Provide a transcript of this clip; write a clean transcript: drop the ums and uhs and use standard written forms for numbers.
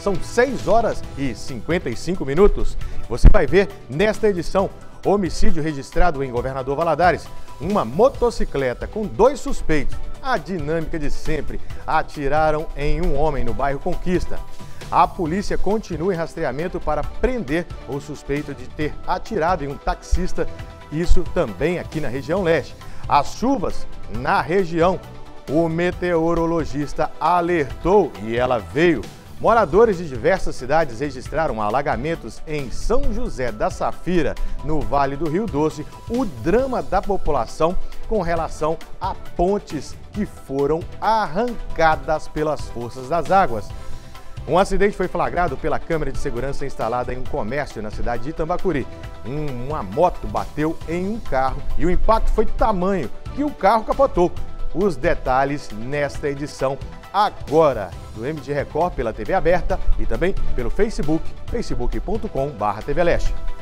são 6 horas e 55 minutos. Você vai ver nesta edição: homicídio registrado em Governador Valadares, uma motocicleta com 2 suspeitos, a dinâmica de sempre, atiraram em um homem no bairro Conquista. A polícia continua em rastreamento para prender o suspeito de ter atirado em um taxista, isso também aqui na região leste. As chuvas na região, o meteorologista alertou e ela veio. Moradores de diversas cidades registraram alagamentos em São José da Safira, no Vale do Rio Doce, o drama da população com relação a pontes que foram arrancadas pelas forças das águas. Um acidente foi flagrado pela câmera de segurança instalada em um comércio na cidade de Itambacuri. Uma moto bateu em um carro e o impacto foi tamanho que o carro capotou. Os detalhes nesta edição agora do MG Record pela TV aberta e também pelo Facebook, facebook.com/TV Leste.